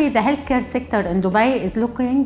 Currently, the healthcare sector in Dubai is looking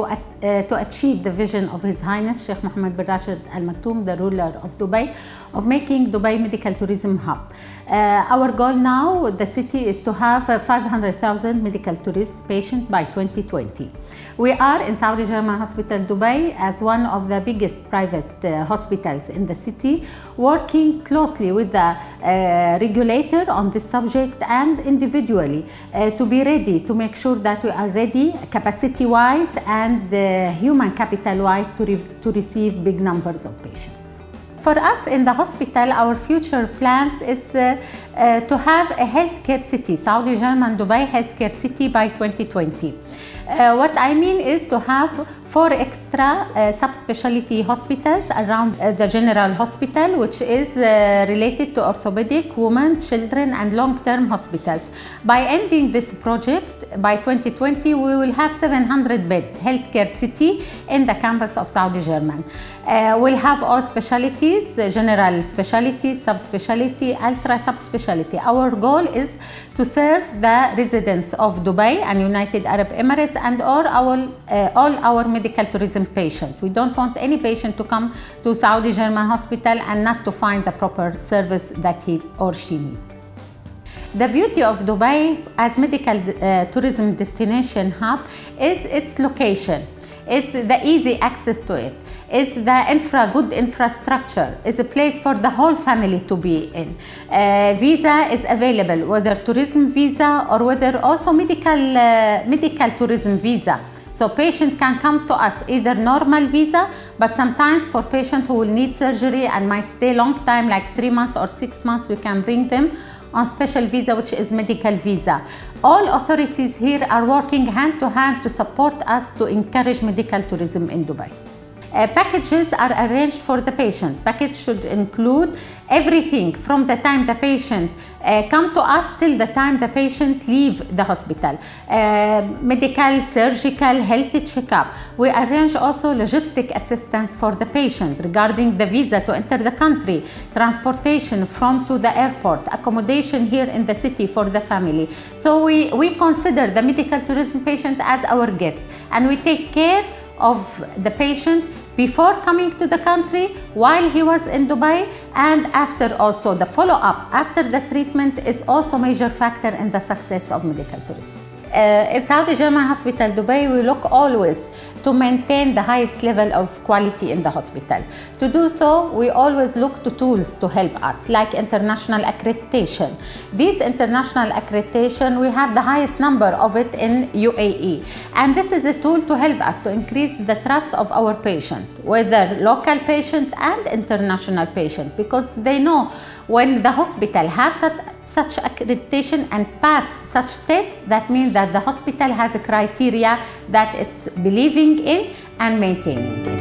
to achieve the vision of His Highness Sheikh Mohammed bin Rashid Al Maktoum, the ruler of Dubai, of making Dubai medical tourism hub. Our goal now, the city, is to have 500,000 medical tourism patients by 2020. We are in Saudi German Hospital Dubai as one of the biggest private hospitals in the city, working closely with the regulator on this subject and individually to be ready to make sure that we are ready capacity-wise and human capital-wise to receive big numbers of patients. For us in the hospital, our future plans is to have a healthcare city, Saudi German Dubai healthcare city by 2020. What I mean is to have 4 extra subspecialty hospitals around the general hospital, which is related to orthopedic, women, children, and long-term hospitals. By ending this project, by 2020, we will have 700-bed healthcare city in the campus of Saudi German. We'll have all specialties, general specialties, subspecialty, ultra subspecialty. Our goal is to serve the residents of Dubai and United Arab Emirates and all our medical tourism patients. We don't want any patient to come to Saudi German Hospital and not to find the proper service that he or she needs. The beauty of Dubai as medical tourism destination hub is its location. It's the easy access to it. It's the good infrastructure. It's a place for the whole family to be in. Visa is available, whether tourism visa or whether also medical tourism visa. So patient can come to us either normal visa, but sometimes for patients who will need surgery and might stay long time, like 3 months or 6 months, we can bring them on special visa, which is medical visa. All authorities here are working hand to hand to support us to encourage medical tourism in Dubai. Packages are arranged for the patient. Package should include everything from the time the patient come to us till the time the patient leave the hospital. Medical, surgical, health checkup. We arrange also logistic assistance for the patient regarding the visa to enter the country, transportation from to the airport, accommodation here in the city for the family. So we consider the medical tourism patient as our guest, and we take care of the patient before coming to the country, while he was in Dubai, and after also. The follow-up after the treatment is also a major factor in the success of medical tourism. In Saudi German Hospital Dubai, we look always to maintain the highest level of quality in the hospital. To do so, we always look to tools to help us, like international accreditation. This international accreditation, we have the highest number of it in UAE. And this is a tool to help us to increase the trust of our patient, whether local patient and international patient, because they know when the hospital has such accreditation and passed such tests, that means that the hospital has a criteria that it's believing in and maintaining it.